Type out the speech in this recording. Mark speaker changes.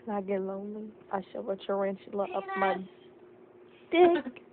Speaker 1: I get lonely. I shove a tarantula up my dick.